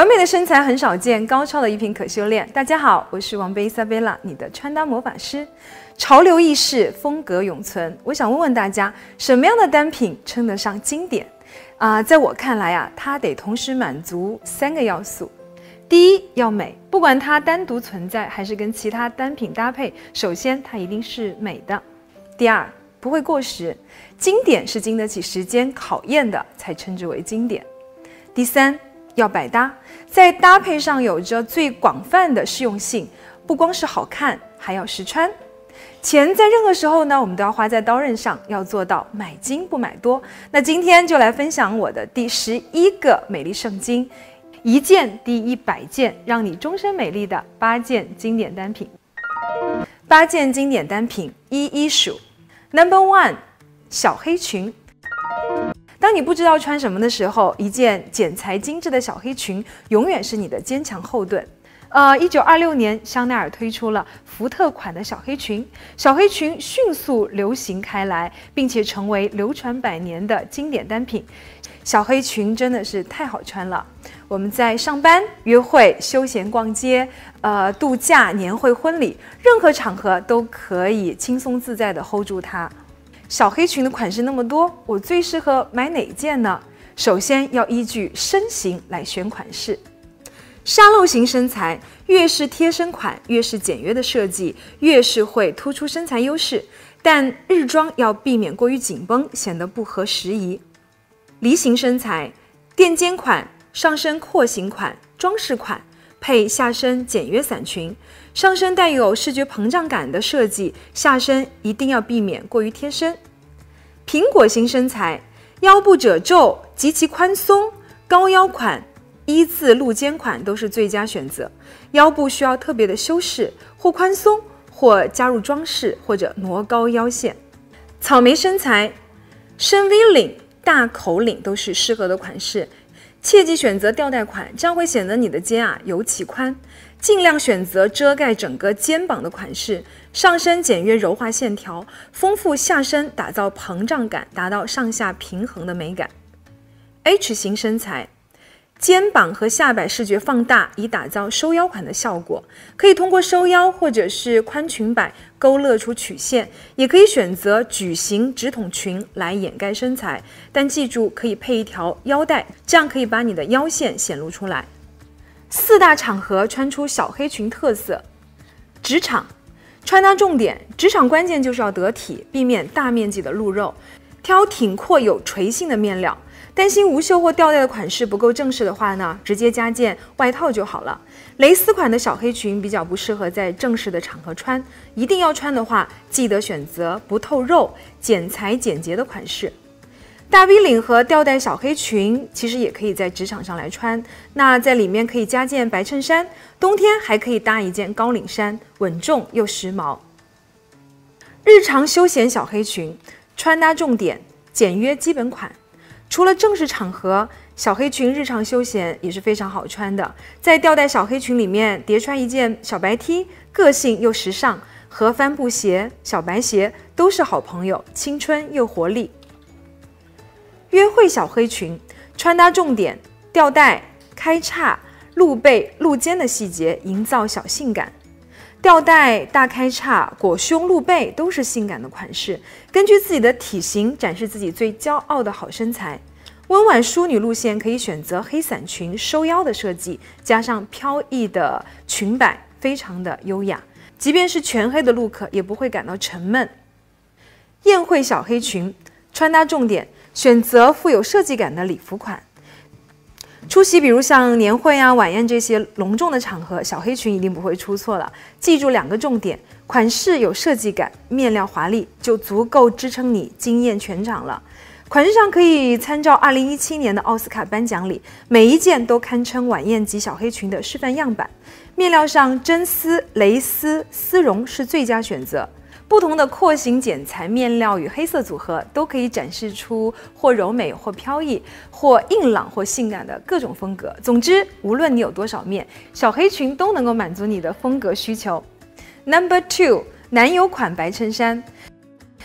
完美的身材很少见，高超的衣品可修炼。大家好，我是王贝伊莎贝拉，你的穿搭魔法师。潮流易逝，风格永存。我想问问大家，什么样的单品称得上经典？在我看来啊，它得同时满足3个要素。第一，要美，不管它单独存在还是跟其他单品搭配，首先它一定是美的。第二，不会过时，经典是经得起时间考验的，才称之为经典。第三，要百搭，在搭配上有着最广泛的适用性，不光是好看，还要实穿。钱在任何时候呢，我们都要花在刀刃上，要做到买精不买多。那今天就来分享我的第11个美丽圣经，一件抵100件，让你终身美丽的8件经典单品。8件经典单品一一数。Number 1， 小黑裙。当你不知道穿什么的时候，一件剪裁精致的小黑裙永远是你的坚强后盾。1926年，香奈儿推出了福特款的小黑裙，小黑裙迅速流行开来，并且成为流传百年的经典单品。小黑裙真的是太好穿了，我们在上班、约会、休闲逛街、度假、年会、婚礼，任何场合都可以轻松自在地 hold 住它。小黑裙的款式那么多，我最适合买哪件呢？首先要依据身形来选款式。沙漏型身材，越是贴身款，越是简约的设计，越是会突出身材优势。但日装要避免过于紧绷，显得不合时宜。梨形身材，垫肩款、上身廓形款、装饰款，配下身简约伞裙，上身带有视觉膨胀感的设计，下身一定要避免过于贴身。苹果型身材，腰部褶皱极其宽松，高腰款、一字露肩款都是最佳选择。腰部需要特别的修饰，或宽松，或加入装饰，或者挪高腰线。草莓身材，深 V 领、大口领都是适合的款式。切忌选择吊带款，这样会显得你的肩尤其宽。尽量选择遮盖整个肩膀的款式，上身简约柔滑线条，丰富下身，打造膨胀感，达到上下平衡的美感。H 型身材，肩膀和下摆视觉放大，以打造收腰款的效果。可以通过收腰或者是宽裙摆勾勒出曲线，也可以选择矩形直筒裙来掩盖身材，但记住可以配一条腰带，这样可以把你的腰线显露出来。4大场合穿出小黑裙特色。职场穿搭重点，职场关键就是要得体，避免大面积的露肉，挑挺阔有垂性的面料。担心无袖或吊带的款式不够正式的话呢，直接加件外套就好了。蕾丝款的小黑裙比较不适合在正式的场合穿，一定要穿的话，记得选择不透肉、剪裁简洁的款式。大 V 领和吊带小黑裙其实也可以在职场上来穿，那在里面可以加件白衬衫，冬天还可以搭一件高领衫，稳重又时髦。日常休闲小黑裙穿搭重点，简约基本款。除了正式场合，小黑裙日常休闲也是非常好穿的。在吊带小黑裙里面叠穿一件小白 T， 个性又时尚，和帆布鞋、小白鞋都是好朋友，青春又活力。约会小黑裙穿搭重点，吊带、开叉、露背、露肩的细节，营造小性感。吊带、大开叉、裹胸、露背都是性感的款式，根据自己的体型展示自己最骄傲的好身材。温婉淑女路线可以选择黑伞裙收腰的设计，加上飘逸的裙摆，非常的优雅。即便是全黑的 look 也不会感到沉闷。宴会小黑裙穿搭重点，选择富有设计感的礼服款。出席比如像年会啊、晚宴这些隆重的场合，小黑裙一定不会出错了。记住2个重点，款式有设计感，面料华丽，就足够支撑你惊艳全场了。款式上可以参照2017年的奥斯卡颁奖礼，每一件都堪称晚宴级小黑裙的示范样板。面料上真丝、蕾丝、丝绒是最佳选择。不同的廓形剪裁面料与黑色组合，都可以展示出或柔美或飘逸，或硬朗或性感的各种风格。总之，无论你有多少面，小黑裙都能够满足你的风格需求。Number 2， 男友款白衬衫。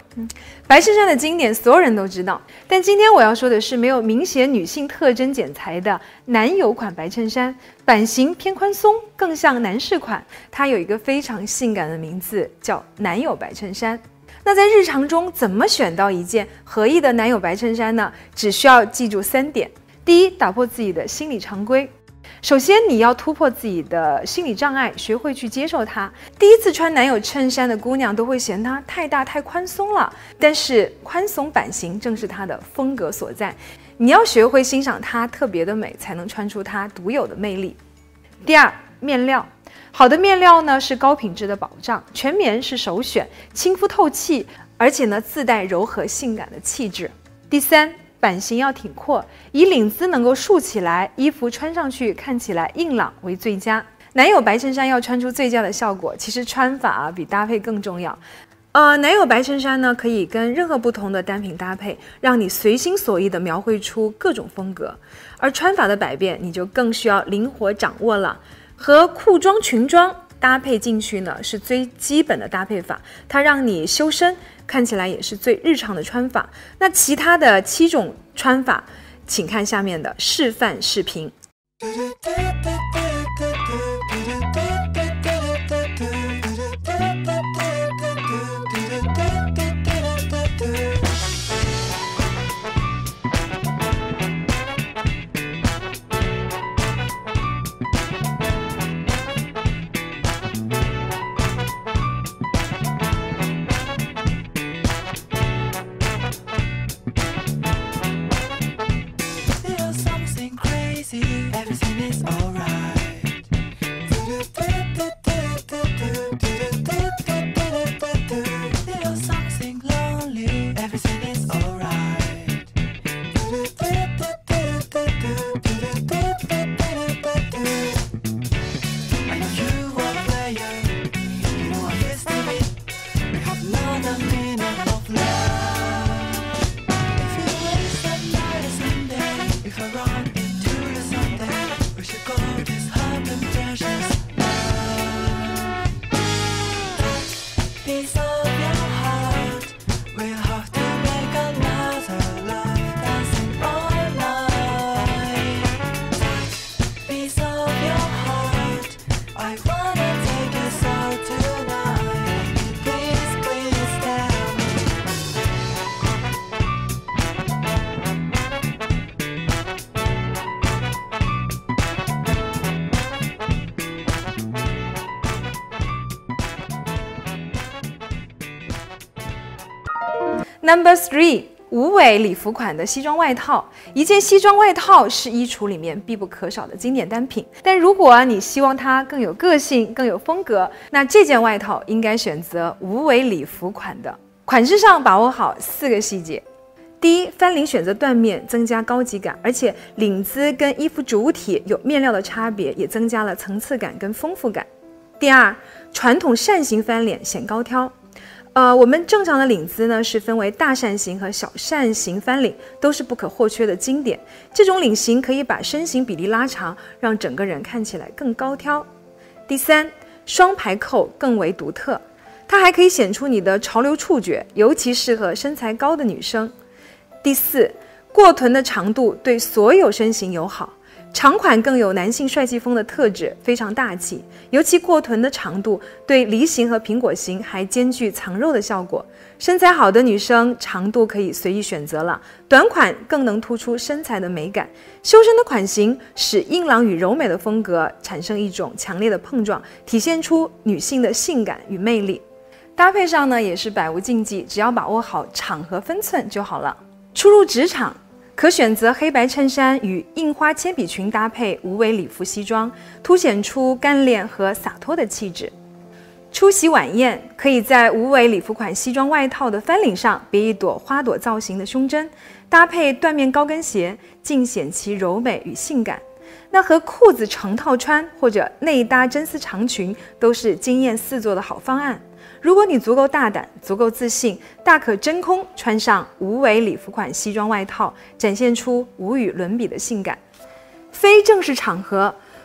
白衬衫的经典，所有人都知道。但今天我要说的是没有明显女性特征剪裁的男友款白衬衫，版型偏宽松，更像男士款。它有一个非常性感的名字，叫男友白衬衫。那在日常中怎么选到一件合意的男友白衬衫呢？只需要记住3点。第一，打破自己的心理常规。首先，你要突破自己的心理障碍，学会去接受它。第一次穿男友衬衫的姑娘都会嫌它太大太宽松了，但是宽松版型正是它的风格所在。你要学会欣赏它特别的美，才能穿出它独有的魅力。第二，面料。好的面料呢是高品质的保障，全棉是首选，亲肤透气，而且呢自带柔和性感的气质。第三，版型要挺阔，以领子能够竖起来，衣服穿上去看起来硬朗为最佳。男友白衬衫要穿出最佳的效果，其实穿法比搭配更重要。男友白衬衫呢可以跟任何不同的单品搭配，让你随心所欲地描绘出各种风格。而穿法的百变，你就更需要灵活掌握了。和裤装、裙装搭配进去呢，是最基本的搭配法，它让你修身，看起来也是最日常的穿法。那其他的7种穿法，请看下面的示范视频。Number 3， 无尾礼服款的西装外套。一件西装外套是衣橱里面必不可少的经典单品，但如果你希望它更有个性、更有风格，那这件外套应该选择无尾礼服款的。款式上把握好4个细节。第一，翻领选择缎面，增加高级感，而且领子跟衣服主体有面料的差别，也增加了层次感跟丰富感。第二，传统扇形翻脸显高挑。我们正常的领子呢是分为大扇形和小扇形翻领，都是不可或缺的经典。这种领型可以把身形比例拉长，让整个人看起来更高挑。第三，双排扣更为独特，它还可以显出你的潮流触觉，尤其适合身材高的女生。第四，过臀的长度对所有身形友好。长款更有男性帅气风的特质，非常大气。尤其过臀的长度对梨形和苹果型还兼具藏肉的效果。身材好的女生长度可以随意选择了，短款更能突出身材的美感。修身的款型使硬朗与柔美的风格产生一种强烈的碰撞，体现出女性的性感与魅力。搭配上呢也是百无禁忌，只要把握好场合分寸就好了。初入职场，可选择黑白衬衫与印花铅笔裙搭配无尾礼服西装，凸显出干练和洒脱的气质。出席晚宴，可以在无尾礼服款西装外套的翻领上别一朵花朵造型的胸针，搭配缎面高跟鞋，尽显其柔美与性感。那和裤子成套穿或者内搭真丝长裙都是惊艳四座的好方案。如果你足够大胆，足够自信，大可真空穿上无尾礼服款西装外套，展现出无与伦比的性感。非正式场合，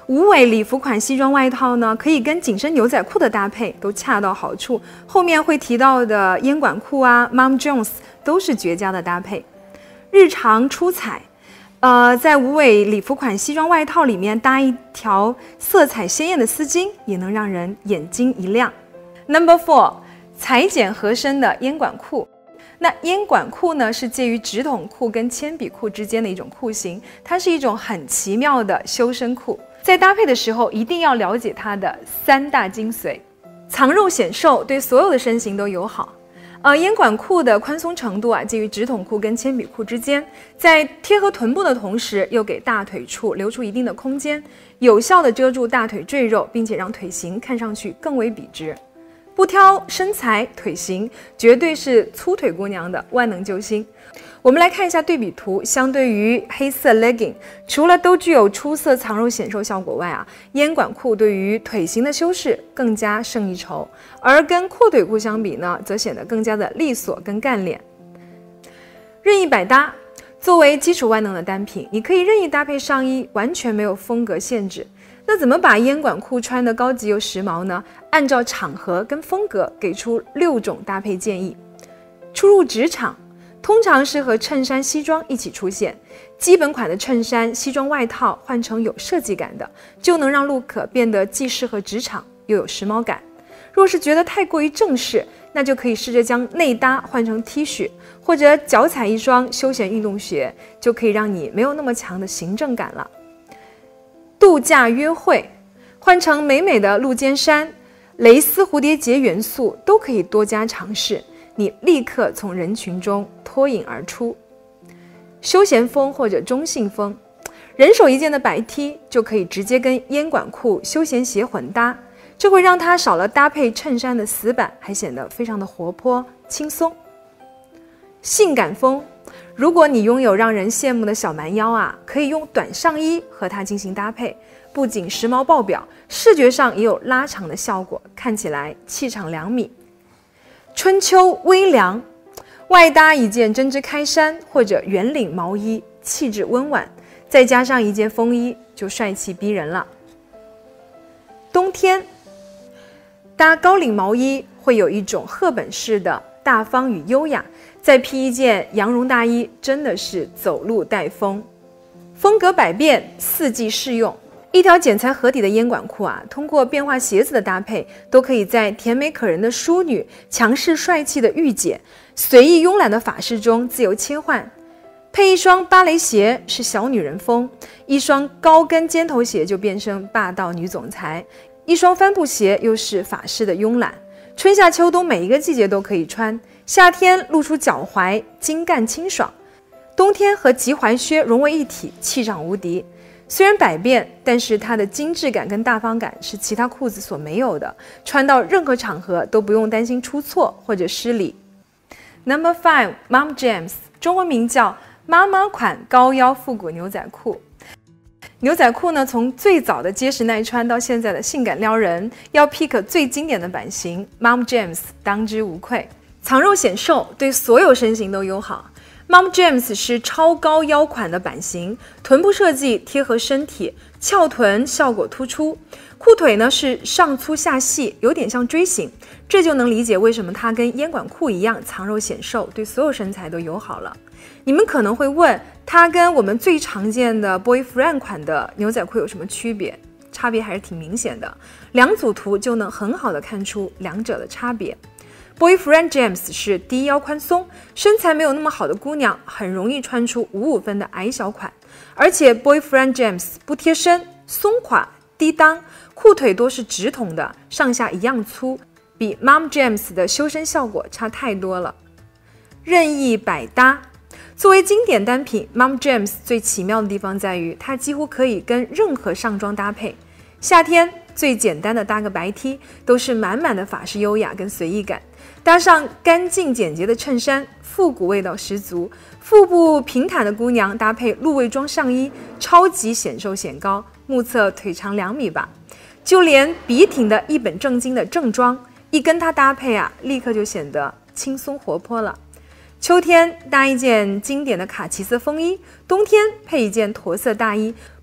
无尾礼服款西装外套呢，可以跟紧身牛仔裤的搭配都恰到好处。后面会提到的烟管裤啊 ，Mom Jeans 都是绝佳的搭配。日常出彩，在无尾礼服款西装外套里面搭一条色彩鲜艳的丝巾，也能让人眼睛一亮。Number 4， 裁剪合身的烟管裤。那烟管裤呢，是介于直筒裤跟铅笔裤之间的一种裤型，它是一种很奇妙的修身裤。在搭配的时候，一定要了解它的3大精髓：藏肉显瘦，对所有的身形都友好。烟管裤的宽松程度啊，介于直筒裤跟铅笔裤之间，在贴合臀部的同时，又给大腿处留出一定的空间，有效的遮住大腿赘肉，并且让腿型看上去更为笔直。不挑身材腿型，绝对是粗腿姑娘的万能救星。我们来看一下对比图，相对于黑色 legging， 除了都具有出色藏肉显瘦效果外啊，烟管裤对于腿型的修饰更加胜一筹，而跟阔腿裤相比呢，则显得更加的利索跟干练。任意百搭，作为基础万能的单品，你可以任意搭配上衣，完全没有风格限制。那怎么把烟管裤穿得高级又时髦呢？按照场合跟风格给出6种搭配建议。初入职场，通常是和衬衫、西装一起出现。基本款的衬衫、西装外套换成有设计感的，就能让 look 变得既适合职场又有时髦感。若是觉得太过于正式，那就可以试着将内搭换成 T 恤，或者脚踩一双休闲运动鞋，就可以让你没有那么强的行政感了。度假约会，换成美美的露肩衫，蕾丝蝴蝶结元素都可以多加尝试，你立刻从人群中脱颖而出。休闲风或者中性风，人手一件的白 T 就可以直接跟烟管裤、休闲鞋混搭，这会让它少了搭配衬衫的死板，还显得非常的活泼轻松。性感风，如果你拥有让人羡慕的小蛮腰啊，可以用短上衣和它进行搭配，不仅时髦爆表，视觉上也有拉长的效果，看起来气场2米。春秋微凉，外搭一件针织开衫或者圆领毛衣，气质温婉，再加上一件风衣，就帅气逼人了。冬天搭高领毛衣会有一种赫本式的大方与优雅，再披一件羊绒大衣，真的是走路带风。风格百变，4季适用。一条剪裁合体的烟管裤啊，通过变化鞋子的搭配，都可以在甜美可人的淑女、强势帅气的御姐、随意慵懒的法式中自由切换。配一双芭蕾鞋是小女人风，一双高跟尖头鞋就变身霸道女总裁，一双帆布鞋又是法式的慵懒。春夏秋冬每一个季节都可以穿，夏天露出脚踝，精干清爽；冬天和及踝靴融为一体，气场无敌。虽然百变，但是它的精致感跟大方感是其他裤子所没有的，穿到任何场合都不用担心出错或者失礼。Number 5 Mom Jeans， 中文名叫妈妈款高腰复古牛仔裤。牛仔裤呢，从最早的结实耐穿到现在的性感撩人，要 pick 最经典的版型 Mom Jeans 当之无愧。藏肉显瘦，对所有身形都友好。Mom Jeans 是超高腰款的版型，臀部设计贴合身体，翘臀效果突出。裤腿呢是上粗下细，有点像锥形，这就能理解为什么它跟烟管裤一样藏肉显瘦，对所有身材都友好了。你们可能会问，它跟我们最常见的 boyfriend 款的牛仔裤有什么区别？差别还是挺明显的，两组图就能很好的看出两者的差别。Boyfriend Jeans 是低腰宽松，身材没有那么好的姑娘很容易穿出55分的矮小款，而且 Boyfriend Jeans 不贴身、松垮、低裆，裤腿多是直筒的，上下一样粗，比 Mom Jeans 的修身效果差太多了。任意百搭，作为经典单品 ，Mom Jeans 最奇妙的地方在于，它几乎可以跟任何上装搭配。夏天最简单的搭个白 T， 都是满满的法式优雅跟随意感。搭上干净简洁的衬衫，复古味道十足。腹部平坦的姑娘搭配露胃装上衣，超级显瘦显高，目测腿长2米吧。就连笔挺的一本正经的正装，一跟它搭配啊，立刻就显得轻松活泼了。秋天搭一件经典的卡其色风衣，冬天配一件驼色大衣，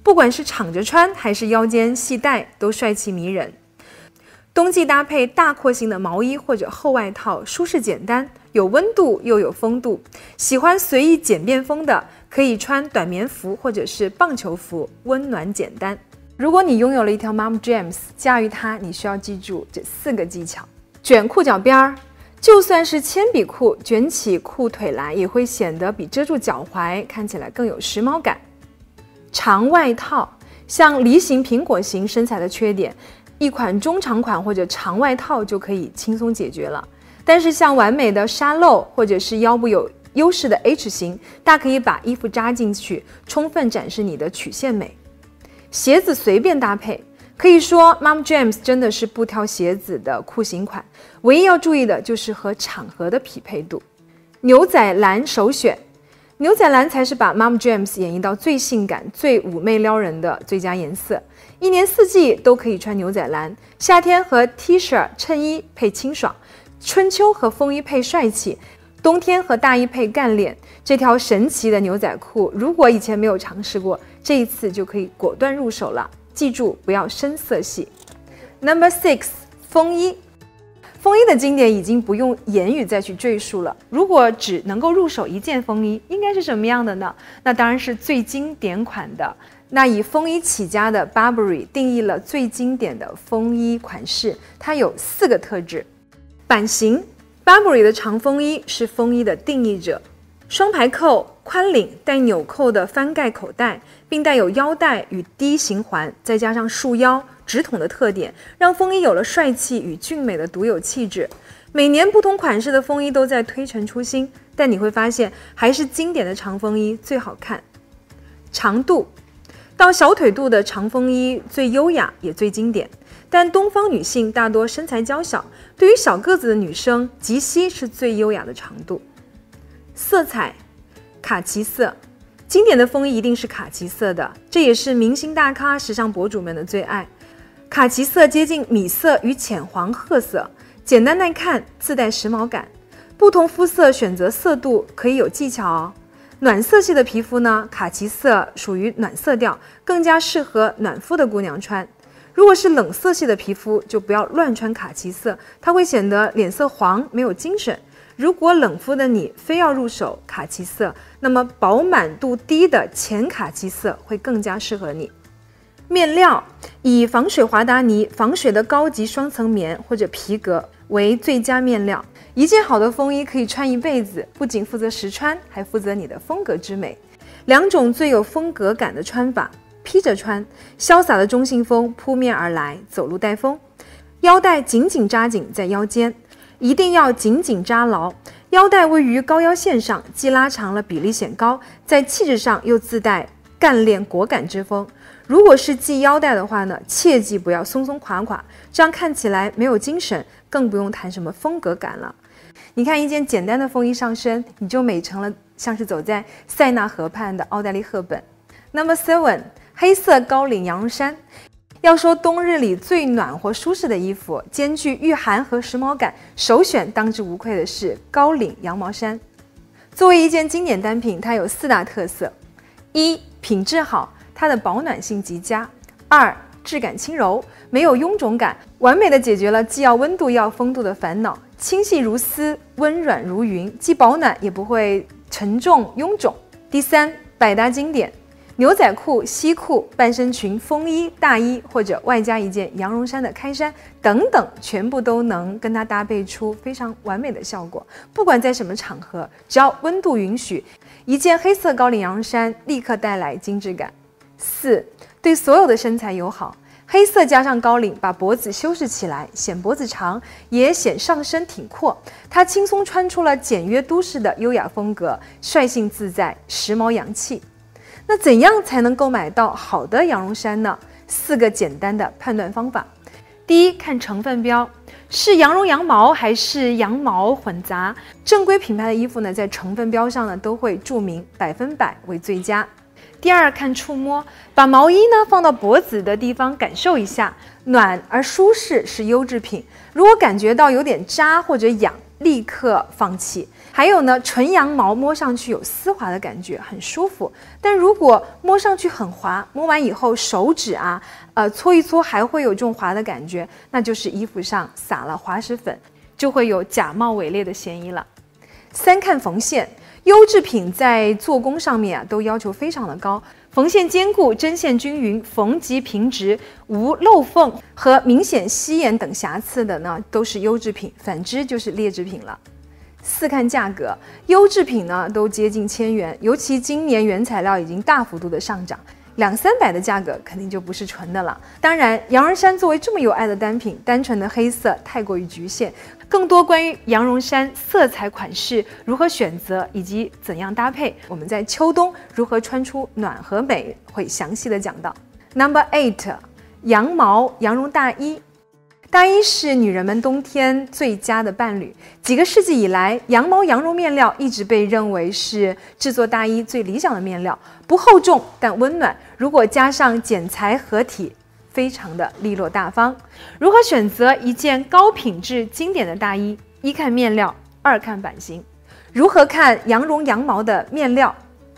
不管是敞着穿还是腰间系带，都帅气迷人。冬季搭配大廓形的毛衣或者厚外套，舒适简单，有温度又有风度。喜欢随意简便风的，可以穿短棉服或者是棒球服，温暖简单。如果你拥有了一条 Mom Jeans， 驾驭它，你需要记住这4个技巧：卷裤脚边儿，就算是铅笔裤，卷起裤腿来也会显得比遮住脚踝看起来更有时髦感。长外套，像梨形、苹果型身材的缺点，一款中长款或者长外套就可以轻松解决了。但是像完美的沙漏或者是腰部有优势的 H 型，大可以把衣服扎进去，充分展示你的曲线美。鞋子随便搭配，可以说 Mom Jeans 真的是不挑鞋子的酷刑款，唯一要注意的就是和场合的匹配度。牛仔蓝首选，牛仔蓝才是把 Mom Jeans 演绎到最性感、最妩媚撩人的最佳颜色。一年四季都可以穿牛仔蓝，夏天和 T 恤、衬衣配清爽，春秋和风衣配帅气，冬天和大衣配干练。这条神奇的牛仔裤，如果以前没有尝试过，这一次就可以果断入手了。记住，不要深色系。Number 6， 风衣。风衣的经典已经不用言语再去赘述了。如果只能够入手一件风衣，应该是什么样的呢？那当然是最经典款的。那以风衣起家的 Burberry 定义了最经典的风衣款式，它有4个特质。版型， Burberry 的长风衣是风衣的定义者，双排扣、宽领带纽扣的翻盖口袋，并带有腰带与低形环，再加上束腰、直筒的特点，让风衣有了帅气与俊美的独有气质。每年不同款式的风衣都在推陈出新，但你会发现还是经典的长风衣最好看。长度，到小腿肚的长风衣最优雅也最经典，但东方女性大多身材娇小，对于小个子的女生，及膝是最优雅的长度。色彩，卡其色，经典的风衣一定是卡其色的，这也是明星大咖、时尚博主们的最爱。卡其色接近米色与浅黄褐色，简单耐看，自带时髦感。不同肤色选择色度可以有技巧哦。暖色系的皮肤呢，卡其色属于暖色调，更加适合暖肤的姑娘穿。如果是冷色系的皮肤，就不要乱穿卡其色，它会显得脸色黄，没有精神。如果冷肤的你非要入手卡其色，那么饱满度低的浅卡其色会更加适合你。面料，以防水华达尼、防水的高级双层棉或者皮革为最佳面料。一件好的风衣可以穿一辈子，不仅负责实穿，还负责你的风格之美。2种最有风格感的穿法：披着穿，潇洒的中性风扑面而来，走路带风；腰带紧紧扎紧在腰间，一定要紧紧扎牢。腰带位于高腰线上，既拉长了比例显高，在气质上又自带干练果敢之风。如果是系腰带的话呢，切记不要松松垮垮，这样看起来没有精神，更不用谈什么风格感了。你看一件简单的风衣上身，你就美成了像是走在塞纳河畔的奥黛丽·赫本。Number 7， 黑色高领羊绒衫。要说冬日里最暖和舒适的衣服，兼具御寒和时髦感，首选当之无愧的是高领羊毛衫。作为一件经典单品，它有4大特色： 1. 品质好，它的保暖性极佳； 2. 质感轻柔，没有臃肿感，完美的解决了既要温度又要风度的烦恼。轻细如丝，温软如云，既保暖也不会沉重臃肿。第3，百搭经典，牛仔裤、西裤、半身裙、风衣、大衣，或者外加一件羊绒衫的开衫等等，全部都能跟它搭配出非常完美的效果。不管在什么场合，只要温度允许，一件黑色高领羊绒衫立刻带来精致感。4，对所有的身材友好。黑色加上高领，把脖子修饰起来，显脖子长，也显上身挺阔。它轻松穿出了简约都市的优雅风格，率性自在，时髦洋气。那怎样才能购买到好的羊绒衫呢？4个简单的判断方法。第一，看成分标，是羊绒羊毛还是羊毛混杂？正规品牌的衣服呢，在成分标上呢都会注明100%为最佳。第二，看触摸，把毛衣呢放到脖子的地方感受一下，暖而舒适是优质品。如果感觉到有点扎或者痒，立刻放弃。 还有呢，纯羊毛摸上去有丝滑的感觉，很舒服。但如果摸上去很滑，摸完以后手指搓一搓还会有这种滑的感觉，那就是衣服上撒了滑石粉，就会有假冒伪劣的嫌疑了。3看缝线，优质品在做工上面都要求非常的高，缝线坚固，针线均匀，缝极平直，无漏缝和明显稀眼等瑕疵的呢，都是优质品，反之就是劣质品了。4看价格，优质品呢都接近1000元，尤其今年原材料已经大幅度的上涨，200-300的价格肯定就不是纯的了。当然，羊绒衫作为这么有爱的单品，单纯的黑色太过于局限，更多关于羊绒衫色彩、款式如何选择以及怎样搭配，我们在秋冬如何穿出暖和美会详细的讲到。Number 8， 羊毛羊绒大衣。大衣是女人们冬天最佳的伴侣。几个世纪以来，羊毛羊绒面料一直被认为是制作大衣最理想的面料，不厚重但温暖。如果加上剪裁合体，非常的利落大方。如何选择一件高品质经典的大衣？1看面料，2看版型。如何看羊绒羊毛的面料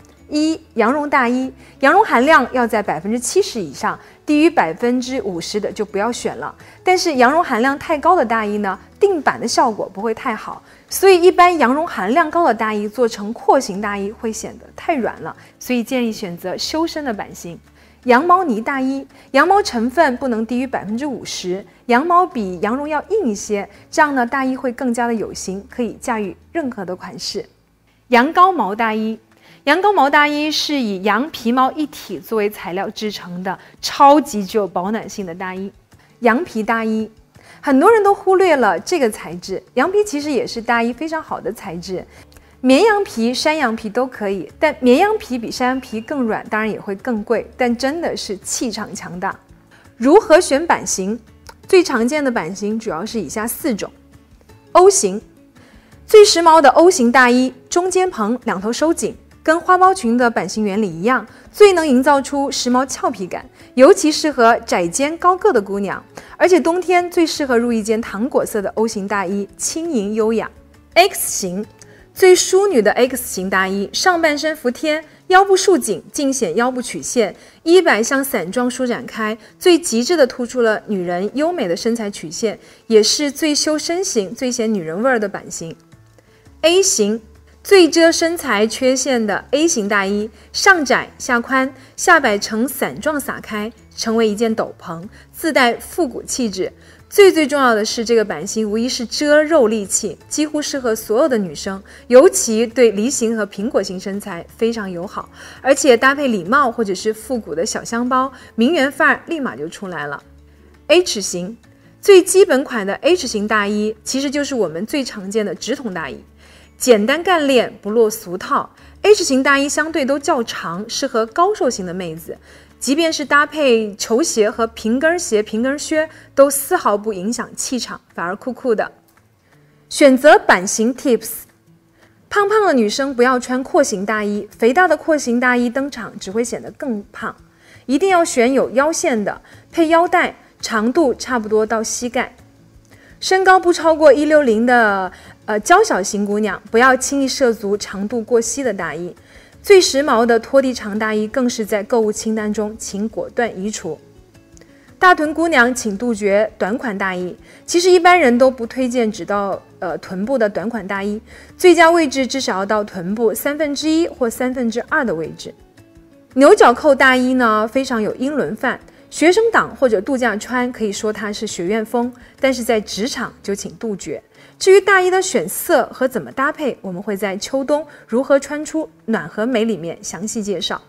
？1羊绒大衣，羊绒含量要在70%以上，低于50%的就不要选了。但是羊绒含量太高的大衣呢，定版的效果不会太好，所以一般羊绒含量高的大衣做成廓形大衣会显得太软了，所以建议选择修身的版型。羊毛呢大衣，羊毛成分不能低于50%，羊毛比羊绒要硬一些，这样呢大衣会更加的有型，可以驾驭任何的款式。羊羔毛大衣。羊羔毛大衣是以羊皮毛一体作为材料制成的超级具有保暖性的大衣。羊皮大衣，很多人都忽略了这个材质，羊皮其实也是大衣非常好的材质，绵羊皮、山羊皮都可以，但绵羊皮比山羊皮更软，当然也会更贵，但真的是气场强大。如何选版型？最常见的版型主要是以下4种。O 型，最时髦的 O 型大衣，中间蓬，2头收紧，跟花苞裙的版型原理一样，最能营造出时髦俏皮感，尤其适合窄肩高个的姑娘，而且冬天最适合入一件糖果色的 O 型大衣，轻盈优雅。X 型，最淑女的 X 型大衣，上半身服帖，腰部束紧，尽显腰部曲线，衣摆向伞状舒展开，最极致的突出了女人优美的身材曲线，也是最修身形、最显女人味儿的版型。A 型，最遮身材缺陷的 A 型大衣，上窄下宽，下摆呈伞状撒开，成为一件斗篷，自带复古气质。最重要的是，这个版型无疑是遮肉利器，几乎适合所有的女生，尤其对梨形和苹果型身材非常友好，而且搭配礼帽或者是复古的小香包，名媛范儿立马就出来了。H 型，最基本款的 H 型大衣，其实就是我们最常见的直筒大衣。简单干练，不落俗套。H 型大衣相对都较长，适合高瘦型的妹子，即便是搭配球鞋和平跟鞋、平跟靴，都丝毫不影响气场，反而酷酷的。选择版型 Tips： 胖胖的女生不要穿廓形大衣，肥大的廓形大衣登场只会显得更胖。一定要选有腰线的，配腰带，长度差不多到膝盖。身高不超过160的娇小型姑娘，不要轻易涉足长度过膝的大衣。最时髦的拖地长大衣更是在购物清单中，请果断移除。大臀姑娘请杜绝短款大衣，其实一般人都不推荐只到臀部的短款大衣，最佳位置至少要到臀部1/3或2/3的位置。牛角扣大衣呢，非常有英伦范。学生党或者度假穿可以说它是学院风，但是在职场就请杜绝。至于大衣的选色和怎么搭配，我们会在秋冬如何穿出暖和美里面详细介绍。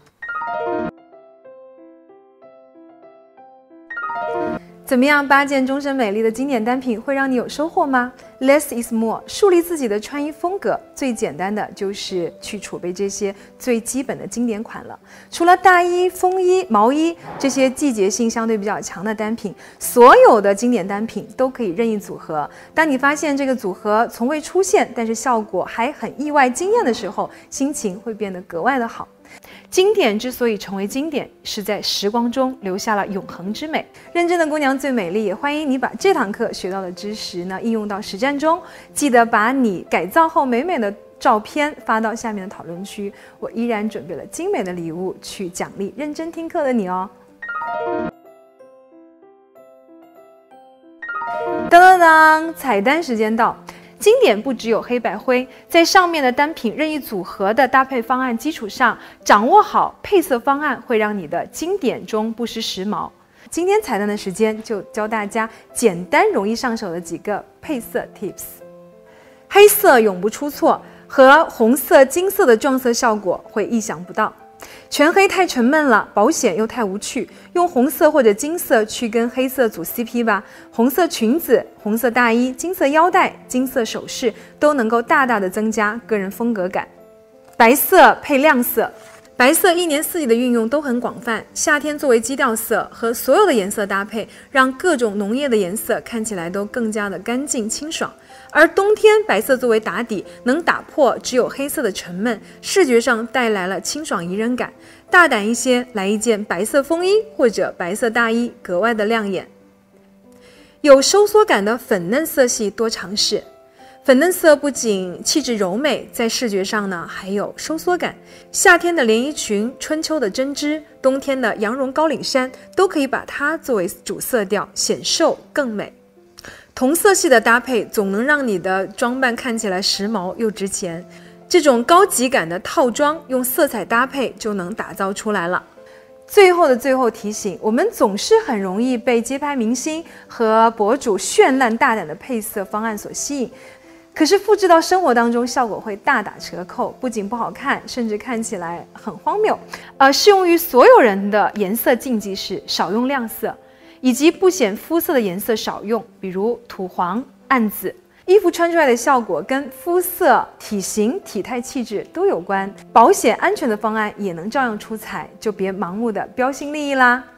怎么样，8件终身美丽的经典单品会让你有收获吗？ Less is more， 树立自己的穿衣风格，最简单的就是去储备这些最基本的经典款了。除了大衣、风衣、毛衣这些季节性相对比较强的单品，所有的经典单品都可以任意组合。当你发现这个组合从未出现，但是效果还很意外惊艳的时候，心情会变得格外的好。经典之所以成为经典，是在时光中留下了永恒之美。认真的姑娘最美丽，也欢迎你把这堂课学到的知识呢应用到实战中。记得把你改造后美美的照片发到下面的讨论区，我依然准备了精美的礼物去奖励认真听课的你哦。当当当，彩单时间到！经典不只有黑白灰，在上面的单品任意组合的搭配方案基础上，掌握好配色方案，会让你的经典中不失时髦。今天彩蛋的时间就教大家简单容易上手的几个配色 tips。黑色永不出错，和红色、金色的撞色效果会意想不到。全黑太沉闷了，保险又太无趣，用红色或者金色去跟黑色组 CP 吧。红色裙子、红色大衣、金色腰带、金色首饰都能够大大的增加个人风格感。白色配亮色，白色一年四季的运用都很广泛，夏天作为基调色，和所有的颜色搭配，让各种浓艳的颜色看起来都更加的干净清爽。而冬天白色作为打底，能打破只有黑色的沉闷，视觉上带来了清爽宜人感。大胆一些，来一件白色风衣或者白色大衣，格外的亮眼。有收缩感的粉嫩色系多尝试。粉嫩色不仅气质柔美，在视觉上呢还有收缩感。夏天的连衣裙、春秋的针织、冬天的羊绒高领衫，都可以把它作为主色调，显瘦更美。同色系的搭配总能让你的装扮看起来时髦又值钱。这种高级感的套装，用色彩搭配就能打造出来了。最后的最后提醒，我们总是很容易被街拍明星和博主绚烂大胆的配色方案所吸引。可是复制到生活当中，效果会大打折扣，不仅不好看，甚至看起来很荒谬。适用于所有人的颜色禁忌是少用亮色，以及不显肤色的颜色少用，比如土黄、暗紫。衣服穿出来的效果跟肤色、体型、体态、气质都有关，保险安全的方案也能照样出彩，就别盲目的标新立异啦。